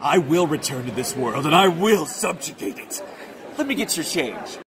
I will return to this world and I will subjugate it. Let me get your change.